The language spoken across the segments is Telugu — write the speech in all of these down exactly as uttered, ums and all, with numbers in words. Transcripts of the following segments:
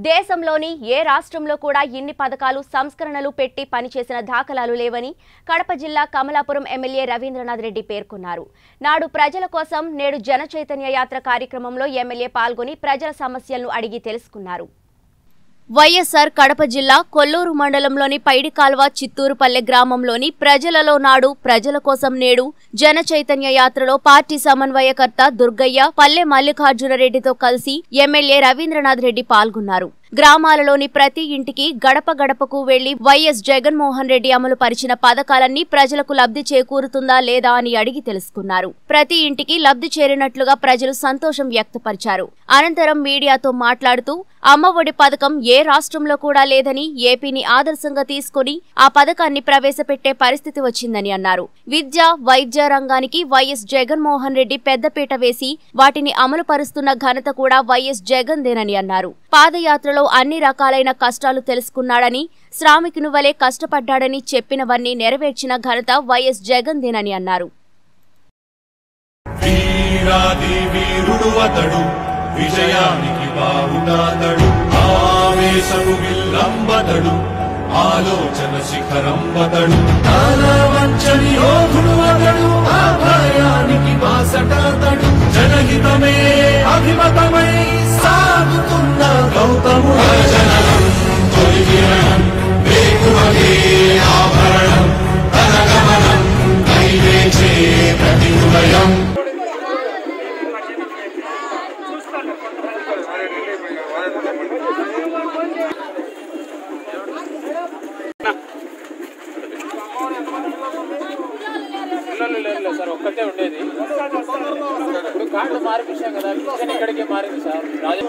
దేశంలోని ఏ రాష్ట్రంలో కూడా ఇన్ని పథకాలు సంస్కరణలు పెట్టి పనిచేసిన దాఖలాలు లేవని కడప జిల్లా కమలాపురం ఎమ్మెల్యే రవీంద్రనాథ్ రెడ్డి పేర్కొన్నారు. నాడు ప్రజల కోసం నేడు జన చైతన్య యాత్ర కార్యక్రమంలో ఎమ్మెల్యే పాల్గొని ప్రజల సమస్యలను అడిగి తెలుసుకున్నారు. వైఎస్ఆర్ కడప జిల్లా కొల్లూరు మండలంలోని పైడికాల్వ చిత్తూరుపల్లె గ్రామంలోని ప్రజలలో నాడు ప్రజల కోసం నేడు జన చైతన్య యాత్రలో పార్టీ సమన్వయకర్త దుర్గయ్య పల్లె మల్లికార్జునరెడ్డితో కలిసి ఎమ్మెల్యే రవీంద్రనాథ్ రెడ్డి పాల్గొన్నారు. గ్రామాలలోని ప్రతి ఇంటికి గడప గడపకు వెళ్లి వైఎస్ జగన్మోహన్ రెడ్డి అమలు పరిచిన పథకాలన్నీ ప్రజలకు లబ్ధి చేకూరుతుందా లేదా అని అడిగి తెలుసుకున్నారు. ప్రతి ఇంటికి లబ్ధి చేరినట్లుగా ప్రజలు సంతోషం వ్యక్తపరిచారు. అనంతరం మీడియాతో మాట్లాడుతూ అమ్మఒడి పథకం ఏ రాష్ట్రంలో కూడా లేదని ఏపీని ఆదర్శంగా తీసుకుని ఆ పథకాన్ని ప్రవేశపెట్టే పరిస్థితి వచ్చిందని అన్నారు. విద్య వైద్య రంగానికి వైఎస్ జగన్మోహన్ రెడ్డి పెద్దపీట వేసి వాటిని అమలు పరుస్తున్న ఘనత కూడా వైఎస్ జగన్ దేనని అన్నారు. పాదయాత్రలో అన్ని రకాలైన కష్టాలు తెలుసుకున్నాడని, శ్రామికుని వలె కష్టపడ్డాడని చెప్పినవన్నీ నెరవేర్చిన ఘనత వైఎస్ జగన్ దేనని అన్నారు. విజయానికి బావుటాతడు ఆవేశము విల్లంబతడు ఆలోచన శిఖరంబతడు వంచని యోధుడు అతడు ఆ భయానికి బాసటాతడు జనహితమే అభిమతమై సాగుతున్న గౌతముడు జననం తొలిగిరణం వేకువగే ఆభరణం తన గమనం కైవేచే ప్రతి హృదయం సార్ ఒక్కటే ఉండేది. ఇప్పుడు కార్డు మార్పించాం కదా, పింఛన్ ఇక్కడికే మారింది సార్.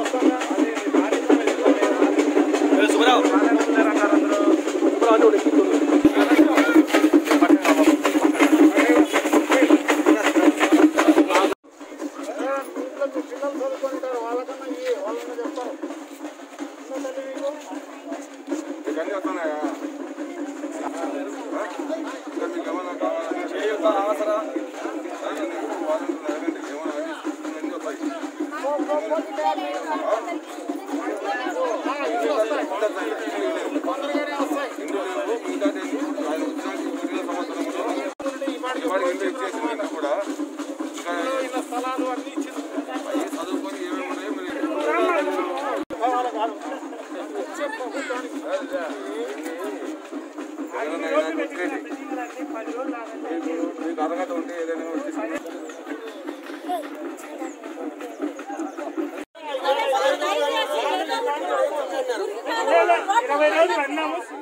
స్థలాలు అన్ని చదువుకొని ఏమేమి అర్హత ఉంటే ఏదైనా ఇరవై రోజులు అన్నాము.